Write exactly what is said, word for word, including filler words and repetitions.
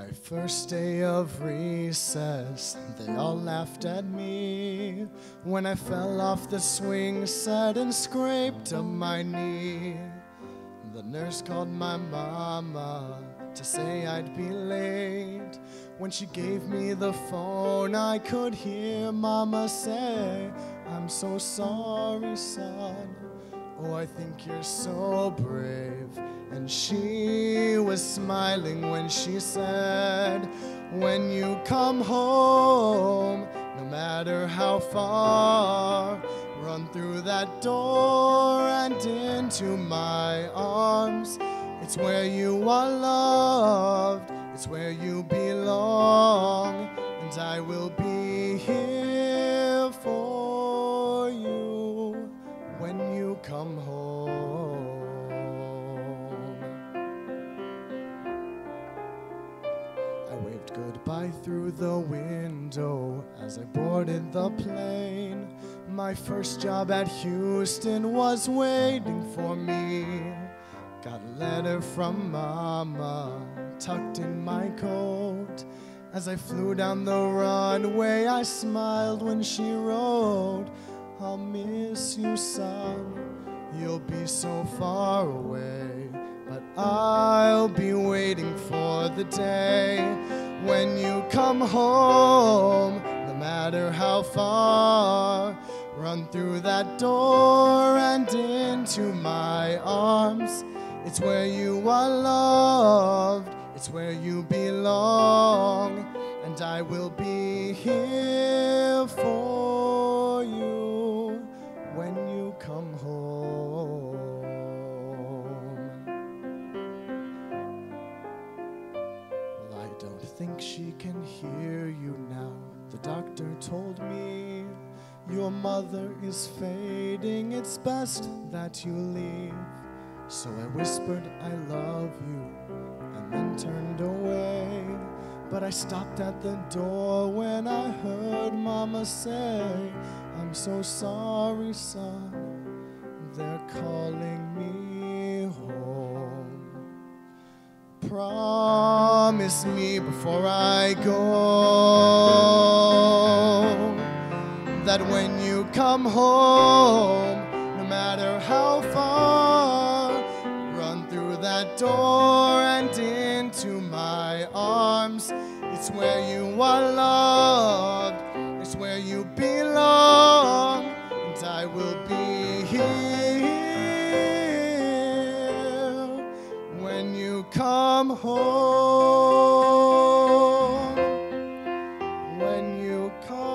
My first day of recess, they all laughed at me when I fell off the swing set and scraped up my knee. The nurse called my mama to say I'd be late. When she gave me the phone, I could hear mama say, "I'm so sorry, son. Oh, I think you're so brave." And she was smiling when she said, "When you come home, no matter how far, run through that door and into my arms. It's where you are loved, it's where you belong, and I will be here for you when you come home." I waved goodbye through the window as I boarded the plane. My first job at Houston was waiting for me. Got a letter from mama tucked in my coat. As I flew down the runway, I smiled when she wrote, "I'll miss you, son. You'll be so far away, but I'll be waiting for the day when you come home, no matter how far. Run through that door and into my arms. It's where you are loved, it's where you belong, and I will be here for you when you come home." Well, I don't think she can hear you now. The doctor told me your mother is fading, it's best that you leave. So I whispered, "I love you," and then turned away. But I stopped at the door when I heard mama say, "I'm so sorry, son. They're calling me home. Promise me before I go that when you come home, no matter how far, run through that door and into my arms. It's where you are loved, it's where you belong, and I will be here when you come home, when you come